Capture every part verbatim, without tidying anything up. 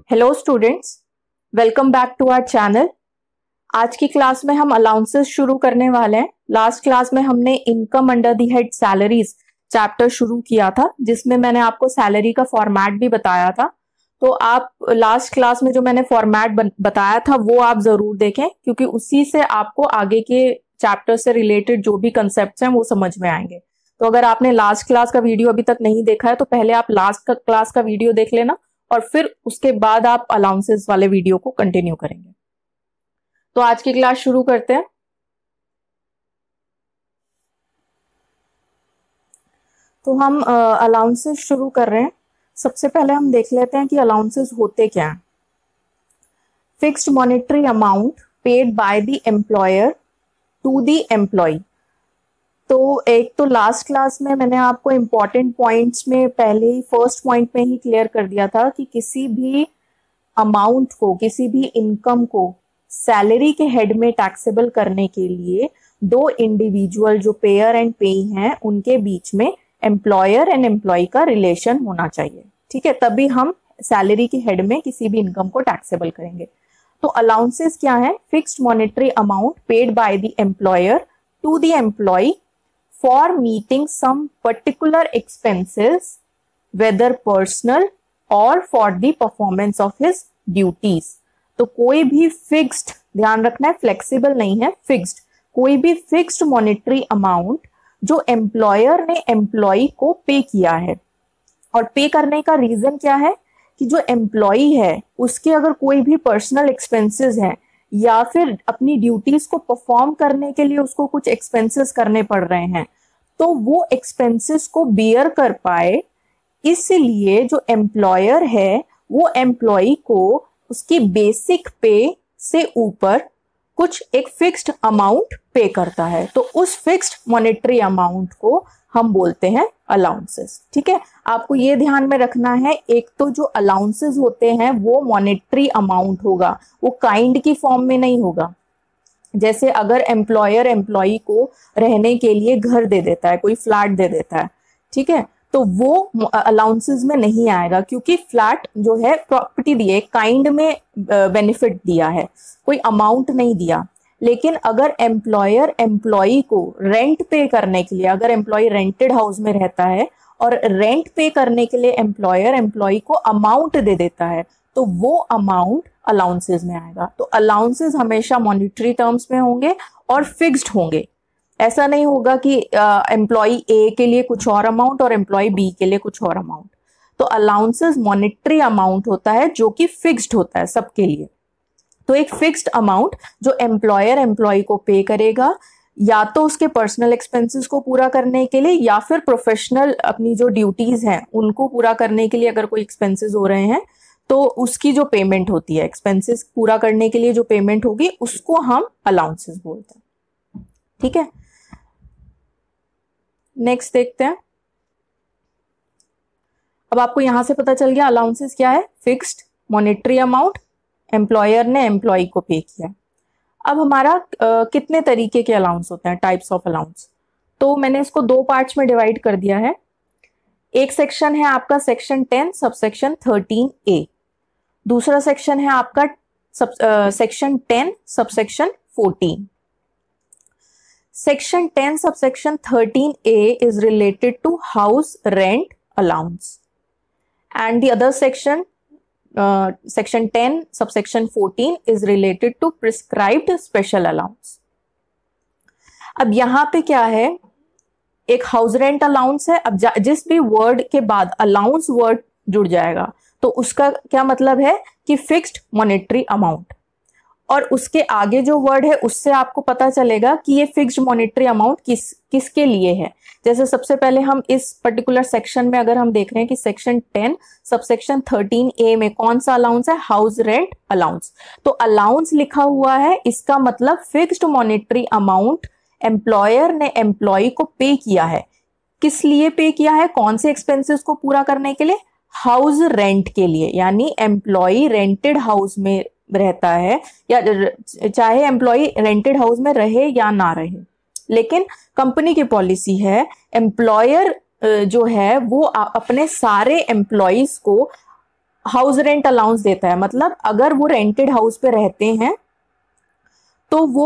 Hello students, welcome back to our channel. आज की class में हम अलाउंसेस शुरू करने वाले हैं। लास्ट क्लास में हमने income under the head salaries chapter शुरू किया था, जिसमें मैंने आपको सैलरी का फॉर्मेट भी बताया था। तो आप लास्ट क्लास में जो मैंने फॉर्मेट बताया था वो आप जरूर देखें, क्योंकि उसी से आपको आगे के चैप्टर से रिलेटेड जो भी कंसेप्ट हैं वो समझ में आएंगे। तो अगर आपने लास्ट क्लास का वीडियो अभी तक नहीं देखा है तो पहले आप लास्ट का क्लास का वीडियो देख लेना और फिर उसके बाद आप अलाउंसेस वाले वीडियो को कंटिन्यू करेंगे। तो आज की क्लास शुरू करते हैं। तो हम अलाउंसेस शुरू कर रहे हैं। सबसे पहले हम देख लेते हैं कि अलाउंसेस होते क्या हैं। Fixed monetary amount paid by the employer to the employee. तो एक तो लास्ट क्लास में मैंने आपको इम्पॉर्टेंट पॉइंट्स में पहले ही फर्स्ट पॉइंट में ही क्लियर कर दिया था कि किसी भी अमाउंट को, किसी भी इनकम को सैलरी के हेड में टैक्सेबल करने के लिए दो इंडिविजुअल जो पेयर एंड पेई हैं उनके बीच में एम्प्लॉयर एंड एम्प्लॉय का रिलेशन होना चाहिए। ठीक है, तभी हम सैलरी के हेड में किसी भी इनकम को टैक्सेबल करेंगे। तो अलाउंसेस क्या है? Fixed monetary amount paid by the employer to the employee for meeting some particular expenses, whether personal or for the performance of his duties। तो कोई भी फिक्स्ड, ध्यान रखना है फ्लेक्सिबल नहीं है, फिक्स्ड, कोई भी फिक्स्ड मॉनेटरी अमाउंट जो एम्प्लॉयर ने एम्प्लॉय को पे किया है। और पे करने का रीजन क्या है कि जो एम्प्लॉय है उसके अगर कोई भी पर्सनल एक्सपेंसेस हैं या फिर अपनी ड्यूटीज को परफॉर्म करने के लिए उसको कुछ एक्सपेंसेस करने पड़ रहे हैं, तो वो एक्सपेंसेस को बियर कर पाए, इसलिए जो एम्प्लॉयर है वो एम्प्लॉय को उसकी बेसिक पे से ऊपर कुछ एक फिक्स्ड अमाउंट पे करता है। तो उस फिक्स्ड मॉनेटरी अमाउंट को हम बोलते हैं अलाउंसेस। ठीक है, आपको ये ध्यान में रखना है, एक तो जो अलाउंसेस होते हैं वो मॉनेटरी अमाउंट होगा, वो काइंड की फॉर्म में नहीं होगा। जैसे अगर एम्प्लॉयर एम्प्लॉय को रहने के लिए घर दे देता है, कोई फ्लैट दे देता है, ठीक है, तो वो अलाउंसेस में नहीं आएगा, क्योंकि फ्लैट जो है प्रॉपर्टी दी है, काइंड में बेनिफिट दिया है, कोई अमाउंट नहीं दिया। लेकिन अगर एम्प्लॉयर एम्प्लॉय को रेंट पे करने के लिए, अगर एम्प्लॉय रेंटेड हाउस में रहता है और रेंट पे करने के लिए एम्प्लॉयर एम्प्लॉय को अमाउंट दे देता है, तो वो अमाउंट अलाउंसेस में आएगा। तो अलाउंसेस हमेशा मॉनेटरी टर्म्स में होंगे और फिक्स्ड होंगे। ऐसा नहीं होगा कि एम्प्लॉय ए के लिए कुछ और अमाउंट और एम्प्लॉय बी के लिए कुछ और अमाउंट। तो अलाउंसेस मॉनेटरी अमाउंट होता है जो कि फिक्स्ड होता है सबके लिए। तो एक फिक्स्ड अमाउंट जो एम्प्लॉयर एम्प्लॉय को पे करेगा, या तो उसके पर्सनल एक्सपेंसेस को पूरा करने के लिए या फिर प्रोफेशनल अपनी जो ड्यूटीज हैं उनको पूरा करने के लिए, अगर कोई एक्सपेंसेस हो रहे हैं तो उसकी जो पेमेंट होती है, एक्सपेंसेस पूरा करने के लिए जो पेमेंट होगी, उसको हम अलाउंसेस बोलते हैं। ठीक है, नेक्स्ट देखते हैं। अब आपको यहां से पता चल गया अलाउंसेस क्या है, फिक्स्ड मॉनेटरी अमाउंट, एम्प्लॉयर ने एम्प्लॉय को पे किया। अब हमारा आ, कितने तरीके के अलाउंस होते हैं, टाइप्स ऑफ अलाउंस। तो मैंने इसको दो पार्ट्स में डिवाइड कर दिया है। एक सेक्शन है आपका section ten subsection thirteen A, दूसरा सेक्शन है आपका subsection ten subsection fourteen. Section ten subsection thirteen A is related to house rent allowance and the other section section ten subsection fourteen is related to prescribed special allowance. अब यहां पे क्या है, एक house rent allowance है। अब जिस भी वर्ड के बाद अलाउंस वर्ड जुड़ जाएगा तो उसका क्या मतलब है कि फिक्स्ड मॉनेटरी अमाउंट, और उसके आगे जो वर्ड है उससे आपको पता चलेगा कि ये फिक्स्ड मॉनेटरी अमाउंट किस किसके लिए है। जैसे सबसे पहले हम इस पर्टिकुलर सेक्शन में अगर हम देख रहे हैं कि section ten subsection thirteen A में कौन सा अलाउंस है, हाउस रेंट अलाउंस। तो अलाउंस लिखा हुआ है, इसका मतलब फिक्स्ड मॉनेटरी अमाउंट एम्प्लॉयर ने एम्प्लॉय को पे किया है। किस लिए पे किया है, कौन से एक्सपेंसेस को पूरा करने के लिए, हाउस रेंट के लिए। यानी एम्प्लॉय रेंटेड हाउस में रहता है, या चाहे एम्प्लॉय रेंटेड हाउस में रहे या ना रहे, लेकिन कंपनी की पॉलिसी है एम्प्लॉयर जो है वो अपने सारे एम्प्लॉयज को हाउस रेंट अलाउंस देता है, मतलब अगर वो रेंटेड हाउस पे रहते हैं तो वो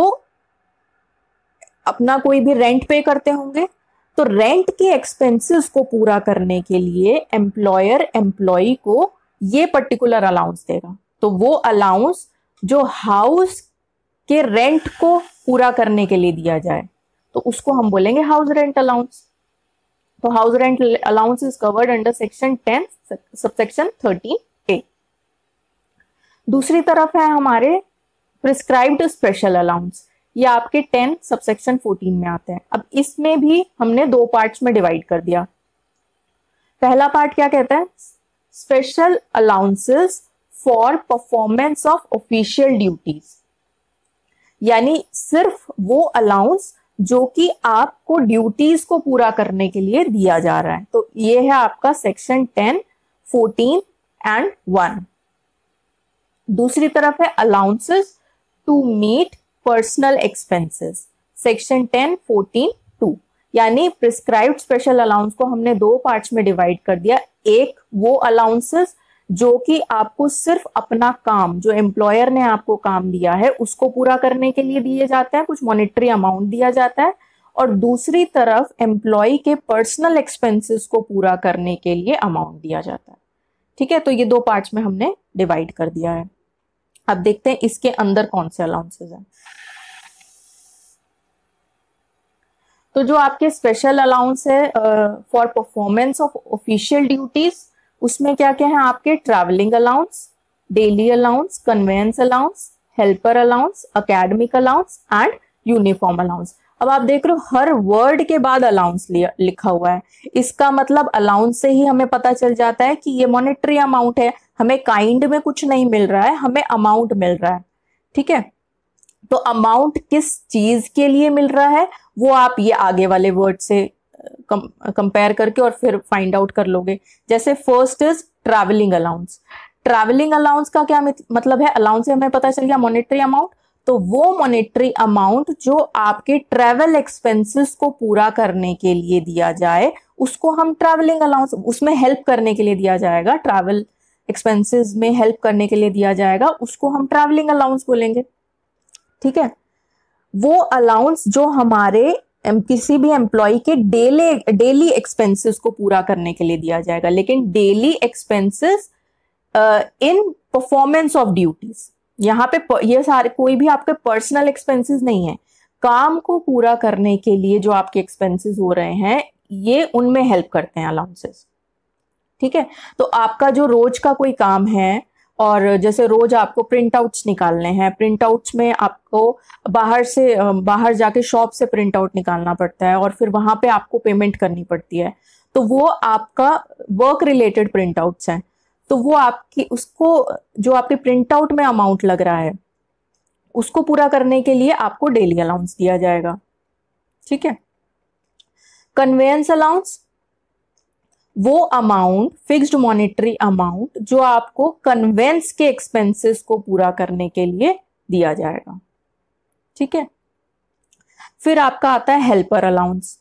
अपना कोई भी रेंट पे करते होंगे, तो रेंट के एक्सपेंसेस को पूरा करने के लिए एम्प्लॉयर एम्प्लॉय को ये पर्टिकुलर अलाउंस देगा। तो वो अलाउंस जो हाउस के रेंट को पूरा करने के लिए दिया जाए तो उसको हम बोलेंगे हाउस रेंट अलाउंस। तो house rent allowance is covered under section ten subsection thirteen A. दूसरी तरफ है हमारे प्रिस्क्राइब्ड स्पेशल अलाउंस, ये आपके टेन सबसेक्शन फोर्टीन में आते हैं। अब इसमें भी हमने दो पार्ट्स में डिवाइड कर दिया। पहला पार्ट क्या कहता है, special allowances for performance of official duties, यानी सिर्फ वो अलाउंस जो कि आपको ड्यूटीज को पूरा करने के लिए दिया जा रहा है। तो ये है आपका section ten, fourteen and one. दूसरी तरफ है allowances to meet personal expenses, section ten, fourteen, two. यानी प्रिस्क्राइब्ड स्पेशल अलाउंस को हमने दो पार्ट्स में डिवाइड कर दिया। एक वो अलाउंसेस जो कि आपको सिर्फ अपना काम, जो एम्प्लॉयर ने आपको काम दिया है उसको पूरा करने के लिए दिए जाते हैं, कुछ मॉनेटरी अमाउंट दिया जाता है। और दूसरी तरफ एम्प्लॉय के पर्सनल एक्सपेंसेस को पूरा करने के लिए अमाउंट दिया जाता है। ठीक है, तो ये दो पार्ट्स में हमने डिवाइड कर दिया है। अब देखते हैं इसके अंदर कौन से अलाउंसेस हैं। तो जो आपके स्पेशल अलाउंस है for performance of official duties, उसमें क्या क्या है आपके, travelling allowance, daily allowance, conveyance allowance, helper allowance, academic allowance and uniform allowance. अब आप देख रहे हो हर वर्ड के बाद अलाउंस लिखा हुआ है। इसका मतलब अलाउंस से ही हमें पता चल जाता है कि ये मॉनेटरी अमाउंट है, हमें काइंड में कुछ नहीं मिल रहा है, हमें अमाउंट मिल रहा है। ठीक है, तो अमाउंट किस चीज के लिए मिल रहा है वो आप ये आगे वाले वर्ड से कंपेयर करके और फिर फाइंड आउट कर लोगे। जैसे first is travelling allowance. Travelling allowance का क्या मतलब है, अलाउंस से हमें पता चल गया मॉनेटरी अमाउंट, तो वो मॉनेटरी अमाउंट जो आपके ट्रैवल एक्सपेंसेस को पूरा करने के लिए दिया जाए उसको हम ट्रैवलिंग अलाउंस, उसमें हेल्प करने के लिए दिया जाएगा, ट्रैवल एक्सपेंसेस में हेल्प करने के लिए दिया जाएगा, उसको हम ट्रैवलिंग अलाउंस बोलेंगे। ठीक है, वो अलाउंस जो हमारे किसी भी एम्प्लॉय के डेली डेली एक्सपेंसेस को पूरा करने के लिए दिया जाएगा। लेकिन daily expenses in performance of duties, यहाँ पे ये सारे कोई भी आपके पर्सनल एक्सपेंसेस नहीं है, काम को पूरा करने के लिए जो आपके एक्सपेंसेस हो रहे हैं ये उनमें हेल्प करते हैं अलाउंसेस। ठीक है, तो आपका जो रोज का कोई काम है, और जैसे रोज आपको प्रिंट आउट्स निकालने हैं, प्रिंट आउट्स में आपको बाहर से बाहर जाके शॉप से प्रिंट आउट निकालना पड़ता है और फिर वहां पे आपको पेमेंट करनी पड़ती है, तो वो आपका वर्क रिलेटेड प्रिंट आउट्स हैं। तो वो आपकी उसको जो आपके प्रिंट आउट में अमाउंट लग रहा है उसको पूरा करने के लिए आपको डेली अलाउंस दिया जाएगा। ठीक है, कन्वेंस अलाउंस, वो अमाउंट, फिक्स्ड मॉनेटरी अमाउंट जो आपको कन्वेंस के एक्सपेंसेस को पूरा करने के लिए दिया जाएगा। ठीक है, फिर आपका आता है हेल्पर अलाउंस।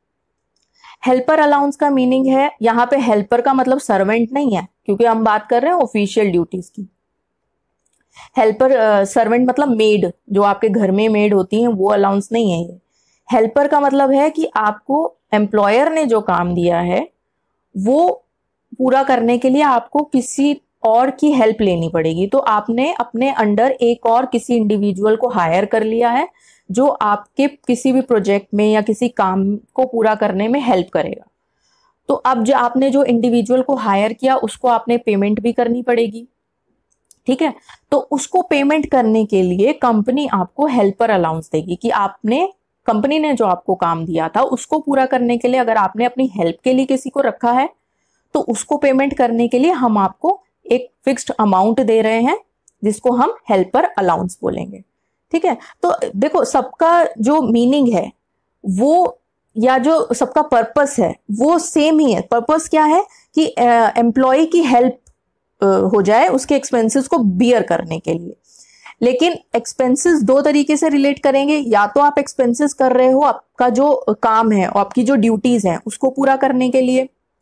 हेल्पर अलाउंस का मीनिंग है, यहां पे हेल्पर का मतलब सर्वेंट नहीं है, क्योंकि हम बात कर रहे हैं ऑफिशियल ड्यूटीज की। हेल्पर सर्वेंट uh, मतलब मेड, जो आपके घर में मेड होती हैं, वो अलाउंस नहीं है ये। हेल्पर का मतलब है कि आपको एम्प्लॉयर ने जो काम दिया है वो पूरा करने के लिए आपको किसी और की हेल्प लेनी पड़ेगी। तो आपने अपने अंडर एक और किसी इंडिविजुअल को हायर कर लिया है जो आपके किसी भी प्रोजेक्ट में या किसी काम को पूरा करने में हेल्प करेगा। तो अब जो आपने जो इंडिविजुअल को हायर किया उसको आपने पेमेंट भी करनी पड़ेगी। ठीक है, तो उसको पेमेंट करने के लिए कंपनी आपको हेल्पर अलाउंस देगी कि आपने, कंपनी ने जो आपको काम दिया था उसको पूरा करने के लिए अगर आपने अपनी हेल्प के लिए किसी को रखा है तो उसको पेमेंट करने के लिए हम आपको एक फिक्स्ड अमाउंट दे रहे हैं जिसको हम हेल्पर अलाउंस बोलेंगे। ठीक है, तो देखो सबका जो मीनिंग है वो, या जो सबका पर्पस है वो सेम ही है। पर्पस क्या है कि एम्प्लॉय की हेल्प हो जाए उसके एक्सपेंसेस को बियर करने के लिए। लेकिन एक्सपेंसेस दो तरीके से रिलेट करेंगे, या तो आप एक्सपेंसेस कर रहे हो आपका जो काम है और आपकी जो ड्यूटीज हैं उसको पूरा करने के लिए,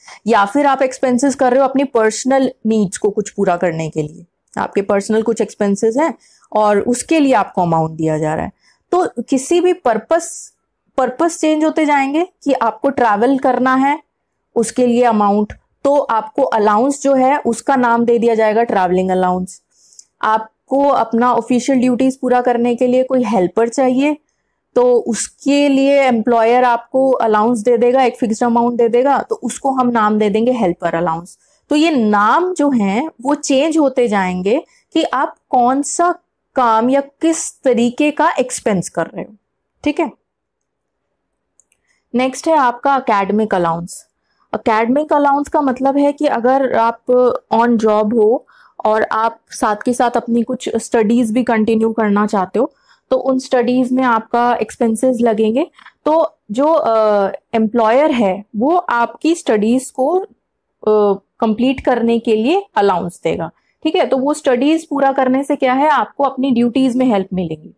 या फिर आप एक्सपेंसेस कर रहे हो अपनी पर्सनल नीड्स को कुछ पूरा करने के लिए, आपके पर्सनल कुछ एक्सपेंसेस हैं और उसके लिए आपको अमाउंट दिया जा रहा है। तो किसी भी पर्पस पर्पस चेंज होते जाएंगे कि आपको ट्रैवल करना है उसके लिए अमाउंट, तो आपको अलाउंस जो है उसका नाम दे दिया जाएगा ट्रैवलिंग अलाउंस। आपको अपना ऑफिशियल ड्यूटीज पूरा करने के लिए कोई हेल्पर चाहिए तो उसके लिए एम्प्लॉयर आपको अलाउंस दे देगा, एक फिक्स्ड अमाउंट दे देगा, तो उसको हम नाम दे देंगे हेल्पर अलाउंस। तो ये नाम जो हैं वो चेंज होते जाएंगे कि आप कौन सा काम या किस तरीके का एक्सपेंस कर रहे हो। ठीक है, नेक्स्ट है आपका अकेडमिक अलाउंस। अकेडमिक अलाउंस का मतलब है कि अगर आप ऑन जॉब हो और आप साथ के साथ अपनी कुछ स्टडीज भी कंटिन्यू करना चाहते हो तो उन स्टडीज में आपका एक्सपेंसेस लगेंगे, तो जो एम्प्लॉयर uh, है वो आपकी स्टडीज को कंप्लीट uh, करने के लिए अलाउंस देगा। ठीक है, तो वो स्टडीज पूरा करने से क्या है, आपको अपनी ड्यूटीज में हेल्प मिलेगी,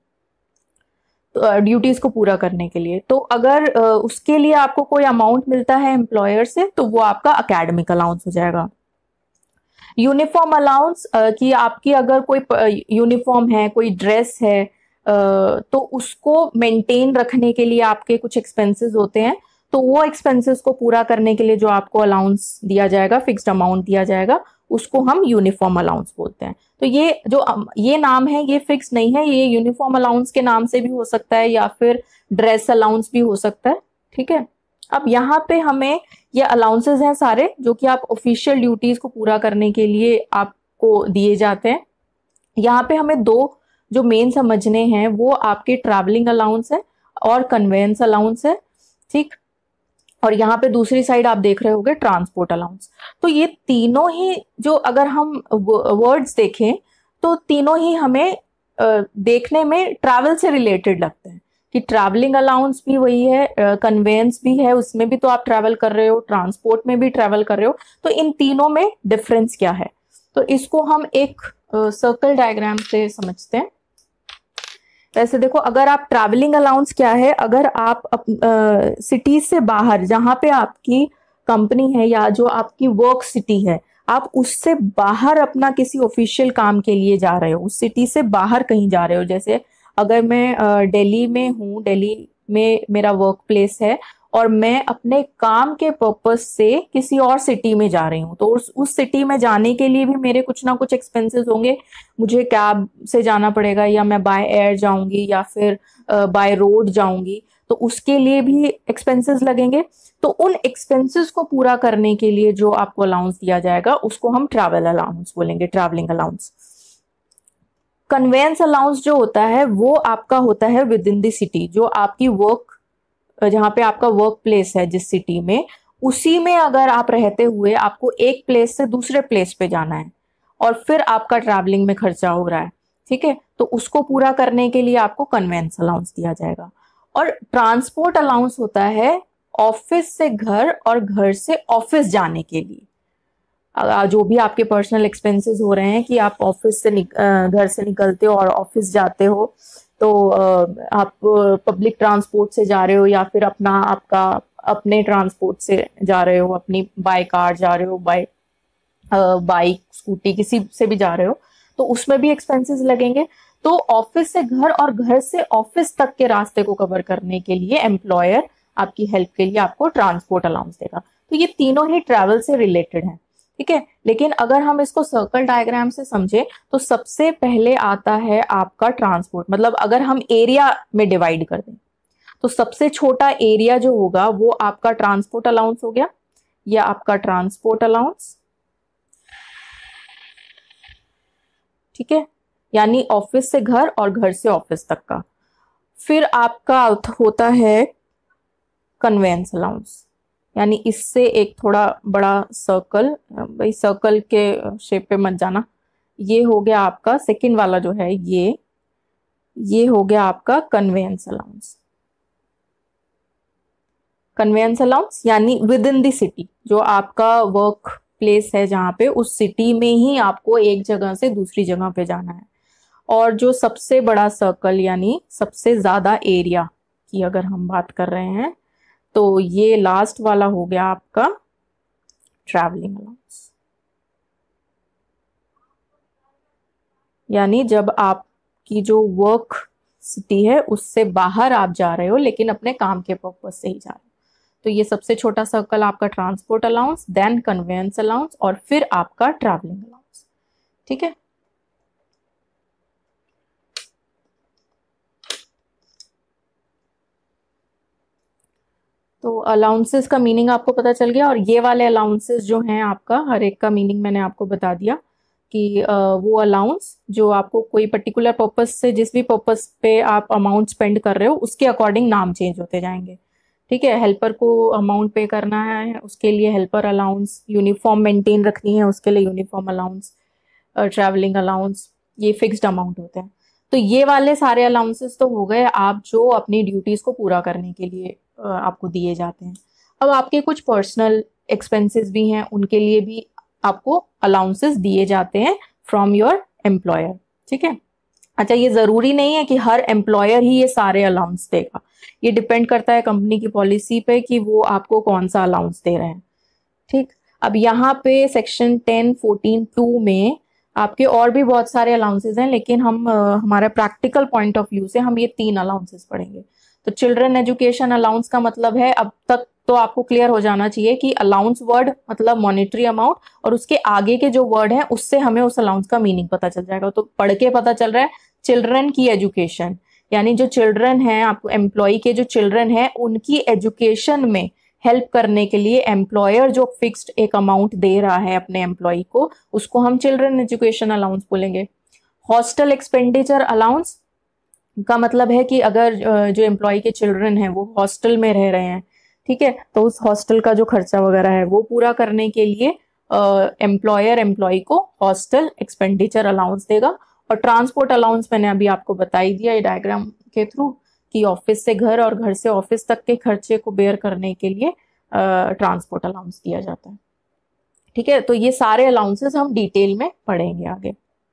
तो ड्यूटीज को पूरा करने के लिए। तो अगर uh, उसके लिए आपको कोई अमाउंट मिलता है एम्प्लॉयर से तो वो आपका अकेडमिक अलाउंस हो जाएगा। यूनिफॉर्म अलाउंस कि आपकी अगर कोई यूनिफॉर्म है, कोई ड्रेस है, तो उसको मेंटेन रखने के लिए आपके कुछ एक्सपेंसेस होते हैं, तो वो एक्सपेंसेस को पूरा करने के लिए जो आपको अलाउंस दिया जाएगा, फिक्स्ड अमाउंट दिया जाएगा, उसको हम यूनिफॉर्म अलाउंस बोलते हैं। तो ये जो ये नाम है ये फिक्स नहीं है, ये यूनिफॉर्म अलाउंस के नाम से भी हो सकता है या फिर ड्रेस अलाउंस भी हो सकता है। ठीक है, अब यहाँ पे हमें ये अलाउंसेस हैं सारे जो कि आप ऑफिशियल ड्यूटीज को पूरा करने के लिए आपको दिए जाते हैं। यहाँ पे हमें दो जो मेन समझने हैं वो आपके ट्रैवलिंग अलाउंस है और कन्वेंस अलाउंस है। ठीक, और यहाँ पे दूसरी साइड आप देख रहे होगे ट्रांसपोर्ट अलाउंस। तो ये तीनों ही जो अगर हम वर्ड्स देखें तो तीनों ही हमें देखने में ट्रैवल से रिलेटेड लगते हैं कि ट्रैवलिंग अलाउंस भी वही है, कन्वेंस भी है, उसमें भी तो आप ट्रैवल कर रहे हो, ट्रांसपोर्ट में भी ट्रैवल कर रहे हो। तो इन तीनों में डिफरेंस क्या है, तो इसको हम एक सर्कल डायग्राम से समझते हैं। वैसे देखो, अगर आप ट्रैवलिंग अलाउंस क्या है, अगर आप सिटी से बाहर जहां पे आपकी कंपनी है या जो आपकी वर्क सिटी है, आप उससे बाहर अपना किसी ऑफिशियल काम के लिए जा रहे हो, उस सिटी से बाहर कहीं जा रहे हो, जैसे अगर मैं दिल्ली में हूँ, दिल्ली में मेरा वर्क प्लेस है और मैं अपने काम के पर्पस से किसी और सिटी में जा रही हूँ, तो उस उस सिटी में जाने के लिए भी मेरे कुछ ना कुछ एक्सपेंसेस होंगे। मुझे कैब से जाना पड़ेगा या मैं बाय एयर जाऊंगी या फिर बाय रोड जाऊंगी, तो उसके लिए भी एक्सपेंसेस लगेंगे। तो उन एक्सपेंसेस को पूरा करने के लिए जो आपको अलाउंस दिया जाएगा उसको हम ट्रैवल अलाउंस बोलेंगे, ट्रैवलिंग अलाउंस। कन्वेंस अलाउंस जो होता है वो आपका होता है विद इन द सिटी, जो आपकी वर्क, जहाँ पे आपका वर्क प्लेस है जिस सिटी में, उसी में अगर आप रहते हुए आपको एक प्लेस से दूसरे प्लेस पे जाना है और फिर आपका ट्रैवलिंग में खर्चा हो रहा है, ठीक है, तो उसको पूरा करने के लिए आपको कन्वेंस अलाउंस दिया जाएगा। और ट्रांसपोर्ट अलाउंस होता है ऑफिस से घर और घर से ऑफिस जाने के लिए, जो भी आपके पर्सनल एक्सपेंसेस हो रहे हैं कि आप ऑफिस से घर से निकलते हो और ऑफिस जाते हो, तो आप पब्लिक ट्रांसपोर्ट से जा रहे हो या फिर अपना आपका अपने ट्रांसपोर्ट से जा रहे हो, अपनी बाय कार जा रहे हो, बाय बाइक स्कूटी किसी से भी जा रहे हो, तो उसमें भी एक्सपेंसेस लगेंगे। तो ऑफिस से घर और घर से ऑफिस तक के रास्ते को कवर करने के लिए एम्प्लॉयर आपकी हेल्प के लिए आपको ट्रांसपोर्ट अलाउंस देगा। तो ये तीनों ही ट्रैवल से रिलेटेड हैं, ठीक है। लेकिन अगर हम इसको सर्कल डायग्राम से समझे तो सबसे पहले आता है आपका ट्रांसपोर्ट, मतलब अगर हम एरिया में डिवाइड कर दें तो सबसे छोटा एरिया जो होगा वो आपका ट्रांसपोर्ट अलाउंस हो गया, या आपका ट्रांसपोर्ट अलाउंस, ठीक है, यानी ऑफिस से घर और घर से ऑफिस तक का। फिर आपका होता है कन्वेंस अलाउंस, यानी इससे एक थोड़ा बड़ा सर्कल, भाई सर्कल के शेप पे मत जाना, ये हो गया आपका सेकंड वाला जो है, ये ये हो गया आपका कन्वेंस अलाउंस। कन्वेंस अलाउंस यानी विद इन द सिटी, जो आपका वर्क प्लेस है जहाँ पे, उस सिटी में ही आपको एक जगह से दूसरी जगह पे जाना है। और जो सबसे बड़ा सर्कल यानी सबसे ज्यादा एरिया की अगर हम बात कर रहे हैं तो ये लास्ट वाला हो गया आपका ट्रैवलिंग अलाउंस। यानी जब आपकी जो वर्क सिटी है उससे बाहर आप जा रहे हो लेकिन अपने काम के पर्पज से ही जा रहे हो। तो ये सबसे छोटा सर्कल आपका transport allowance, then conveyance allowance और फिर आपका ट्रैवलिंग अलाउंस। ठीक है, तो अलाउंसेस का मीनिंग आपको पता चल गया। और ये वाले अलाउंसेस जो हैं आपका, हर एक का मीनिंग मैंने आपको बता दिया कि वो अलाउंस जो आपको कोई पर्टिकुलर पर्पज से, जिस भी पर्पज पे आप अमाउंट स्पेंड कर रहे हो उसके अकॉर्डिंग नाम चेंज होते जाएंगे। ठीक है, हेल्पर को अमाउंट पे करना है उसके लिए हेल्पर अलाउंस, यूनिफॉर्म मेंटेन रखनी है उसके लिए यूनिफॉर्म अलाउंस, ट्रैवलिंग अलाउंस, ये फिक्स्ड अमाउंट होते हैं। तो ये वाले सारे अलाउंसेस तो हो गए आप जो अपनी ड्यूटीज को पूरा करने के लिए आपको दिए जाते हैं। अब आपके कुछ पर्सनल एक्सपेंसेस भी हैं, उनके लिए भी आपको अलाउंसेस दिए जाते हैं फ्रॉम योर एम्प्लॉयर। ठीक है, अच्छा ये जरूरी नहीं है कि हर एम्प्लॉयर ही ये सारे अलाउंस देगा, ये डिपेंड करता है कंपनी की पॉलिसी पे कि वो आपको कौन सा अलाउंस दे रहे हैं। ठीक, अब यहाँ पे सेक्शन टेन फोर्टीन टू में आपके और भी बहुत सारे अलाउंसेस हैं, लेकिन हम हमारा प्रैक्टिकल पॉइंट ऑफ व्यू से हम ये तीन अलाउंसेस पढ़ेंगे। तो चिल्ड्रन एजुकेशन अलाउंस का मतलब है, अब तक तो आपको क्लियर हो जाना चाहिए कि अलाउंस वर्ड मतलब मॉनेटरी अमाउंट, और उसके आगे के जो वर्ड हैं उससे हमें उस अलाउंस का मीनिंग पता चल जाएगा। तो पढ़ के पता चल रहा है चिल्ड्रन की एजुकेशन, यानी जो चिल्ड्रन है आपको एम्प्लॉय के जो चिल्ड्रन है उनकी एजुकेशन में हेल्प करने के लिए एम्प्लॉयर जो फिक्स्ड एक अमाउंट दे रहा है अपने एम्प्लॉय को, उसको हम चिल्ड्रन एजुकेशन अलाउंस बोलेंगे। हॉस्टल एक्सपेंडिचर अलाउंस का मतलब है कि अगर जो एम्प्लॉय के चिल्ड्रन हैं वो हॉस्टल में रह रहे हैं, ठीक है, तो उस हॉस्टल का जो खर्चा वगैरह है वो पूरा करने के लिए एम्प्लॉयर एम्प्लॉय को हॉस्टल एक्सपेंडिचर अलाउंस देगा। और ट्रांसपोर्ट अलाउंस मैंने अभी आपको बता ही दिया ये डायग्राम के थ्रू कि ऑफिस से घर और घर से ऑफिस तक के खर्चे को बेयर करने के लिए ट्रांसपोर्ट अलाउंस दिया जाता है। ठीक है, तो ये सारे अलाउंसेस हम डिटेल में पढ़ेंगे आगे।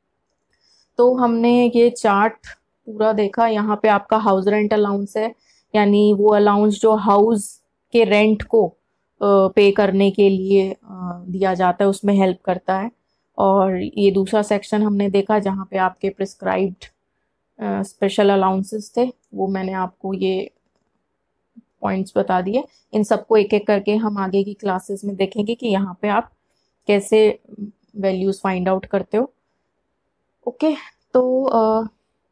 तो हमने ये चार्ट पूरा देखा, यहाँ पे आपका हाउस रेंट अलाउंस है, यानी वो अलाउंस जो हाउस के रेंट को पे करने के लिए दिया जाता है, उसमें हेल्प करता है। और ये दूसरा सेक्शन हमने देखा जहाँ पे आपके प्रिस्क्राइब्ड स्पेशल अलाउंसेस थे, वो मैंने आपको ये पॉइंट्स बता दिए। इन सबको एक एक करके हम आगे की क्लासेस में देखेंगे कि यहाँ पे आप कैसे वैल्यूज फाइंड आउट करते हो। ओके, तो आ,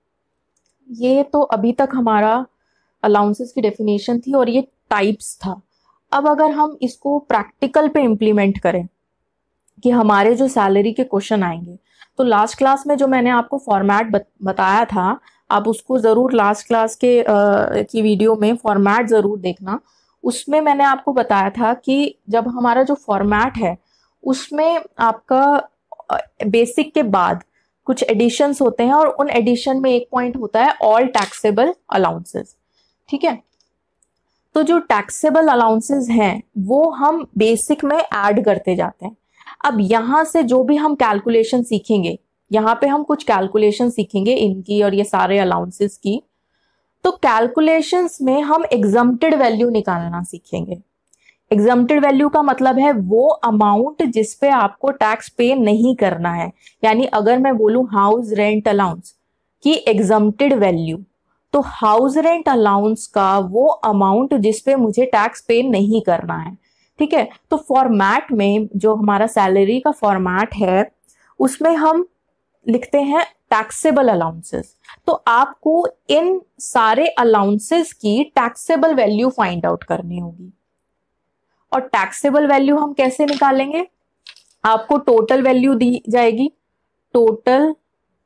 ये तो अभी तक हमारा अलाउंसेस की डेफिनेशन थी और ये टाइप्स था। अब अगर हम इसको प्रैक्टिकल पे इम्प्लीमेंट करें कि हमारे जो सैलरी के क्वेश्चन आएंगे, तो लास्ट क्लास में जो मैंने आपको फॉर्मेट बत, बताया था, आप उसको ज़रूर लास्ट क्लास के आ, की वीडियो में फॉर्मेट ज़रूर देखना। उसमें मैंने आपको बताया था कि जब हमारा जो फॉर्मेट है उसमें आपका बेसिक के बाद कुछ एडिशंस होते हैं और उन एडिशन में एक पॉइंट होता है ऑल टैक्सेबल अलाउंसेस। ठीक है, तो जो टैक्सेबल अलाउंसेस हैं वो हम बेसिक में ऐड करते जाते हैं। अब यहां से जो भी हम कैलकुलेशन सीखेंगे, यहाँ पे हम कुछ कैलकुलेशन सीखेंगे इनकी और ये सारे अलाउंसेस की, तो कैलकुलेशंस में हम एग्जम्प्टेड वैल्यू निकालना सीखेंगे। एग्जम्प्टेड वैल्यू का मतलब है वो अमाउंट जिस पे आपको टैक्स पे नहीं करना है। यानी अगर मैं बोलूं हाउस रेंट अलाउंस की एग्जम्प्टेड वैल्यू, तो हाउस रेंट अलाउंस का वो अमाउंट जिस पे मुझे टैक्स पे नहीं करना है। ठीक है, तो फॉर्मेट में जो हमारा सैलरी का फॉर्मेट है उसमें हम लिखते हैं टैक्सेबल अलाउंसेस। तो आपको इन सारे अलाउंसेस की टैक्सेबल वैल्यू फाइंड आउट करनी होगी। और टैक्सेबल वैल्यू हम कैसे निकालेंगे? आपको टोटल वैल्यू दी जाएगी, टोटल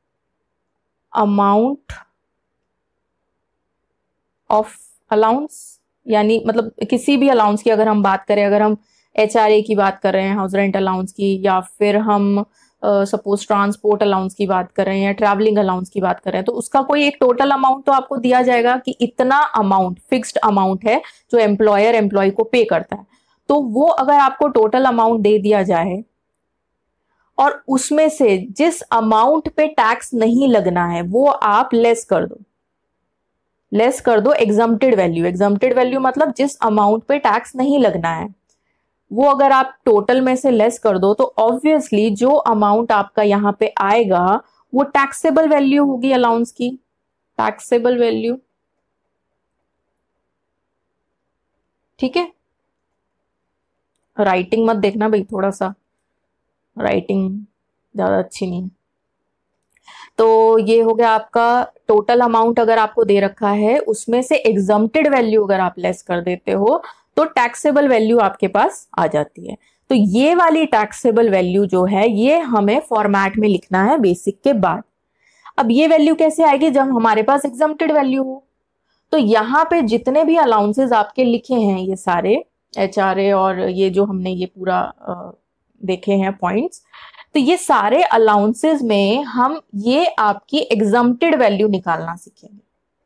अमाउंट ऑफ अलाउंस, यानी मतलब किसी भी अलाउंस की अगर हम बात करें, अगर हम एच आर ए की बात कर रहे हैं, हाउस रेंट अलाउंस की, या फिर हम सपोज ट्रांसपोर्ट अलाउंस की बात कर रहे हैं या ट्रैवलिंग अलाउंस की बात कर रहे हैं, तो उसका कोई एक टोटल अमाउंट तो आपको दिया जाएगा कि इतना अमाउंट फिक्स्ड अमाउंट है जो एम्प्लॉयर एम्प्लॉय को पे करता है। तो वो अगर आपको टोटल अमाउंट दे दिया जाए और उसमें से जिस अमाउंट पे टैक्स नहीं लगना है वो आप लेस कर दो, लेस कर दो एग्जम्प्टेड वैल्यू। एग्जम्प्टेड वैल्यू मतलब जिस अमाउंट पे टैक्स नहीं लगना है वो अगर आप टोटल में से लेस कर दो तो ऑब्वियसली जो अमाउंट आपका यहाँ पे आएगा वो टैक्सेबल वैल्यू होगी अलाउंस की, टैक्सेबल वैल्यू। ठीक है, राइटिंग मत देखना भाई, थोड़ा सा राइटिंग ज्यादा अच्छी नहीं है। तो ये हो गया आपका टोटल अमाउंट अगर आपको दे रखा है उसमें से एग्जम्प्टेड वैल्यू अगर आप लेस कर देते हो तो टैक्सेबल वैल्यू आपके पास आ जाती है। तो ये वाली टैक्सेबल वैल्यू जो है ये हमें फॉर्मेट में लिखना है बेसिक के बाद। अब ये वैल्यू कैसे आएगी, जब हमारे पास एग्जम्प्टेड वैल्यू हो। तो यहाँ पे जितने भी अलाउंसेस आपके लिखे हैं ये सारे एच आर ए और ये जो हमने ये पूरा आ, देखे हैं पॉइंट्स, तो ये सारे अलाउंसेस में हम ये आपकी एग्जम्प्टेड वैल्यू निकालना सीखेंगे।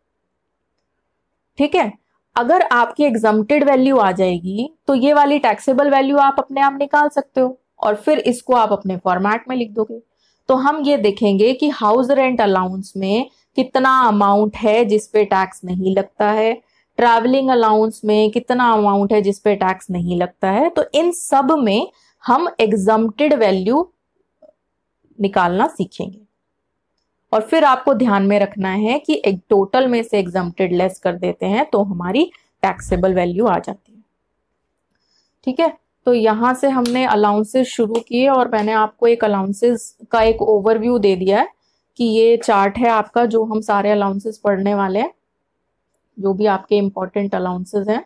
ठीक है, अगर आपकी एग्जम्प्टेड वैल्यू आ जाएगी तो ये वाली टैक्सेबल वैल्यू आप अपने आप निकाल सकते हो और फिर इसको आप अपने फॉर्मेट में लिख दोगे। तो हम ये देखेंगे कि हाउस रेंट अलाउंस में कितना अमाउंट है जिस पे टैक्स नहीं लगता है, ट्रैवलिंग अलाउंस में कितना अमाउंट है जिस पे टैक्स नहीं लगता है। तो इन सब में हम एग्जम्प्टेड वैल्यू निकालना सीखेंगे और फिर आपको ध्यान में रखना है कि एक टोटल में से एग्जम्प्टेड लेस कर देते हैं तो हमारी टैक्सेबल वैल्यू आ जाती है। ठीक है, तो यहां से हमने अलाउंसेस शुरू किए और मैंने आपको एक अलाउंसेस का एक ओवरव्यू दे दिया है कि ये चार्ट है आपका जो हम सारे अलाउंसेस पढ़ने वाले हैं, जो भी आपके इंपॉर्टेंट अलाउंसेस हैं।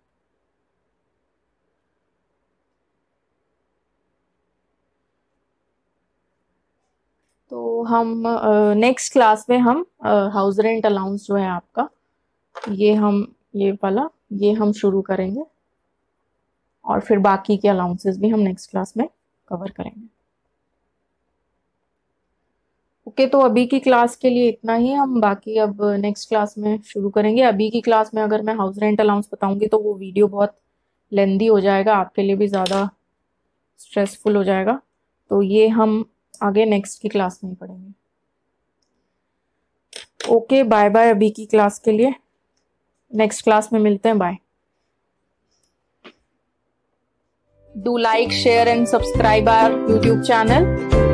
तो हम नेक्स्ट क्लास में हम हाउस रेंट अलाउंस जो है आपका ये हम ये वाला ये हम शुरू करेंगे और फिर बाकी के अलाउंसेस भी हम नेक्स्ट क्लास में कवर करेंगे। ओके, तो अभी की क्लास के लिए इतना ही, हम बाकी अब नेक्स्ट क्लास में शुरू करेंगे। अभी की क्लास में अगर मैं हाउस रेंट अलाउंस बताऊंगी तो वो वीडियो बहुत लेंदी हो जाएगा, आपके लिए भी ज़्यादा स्ट्रेसफुल हो जाएगा। तो ये हम आगे नेक्स्ट की क्लास में ही पढ़ेंगे। ओके, बाय बाय अभी की क्लास के लिए, नेक्स्ट क्लास में मिलते हैं, bye. Do like, share and subscribe our YouTube channel.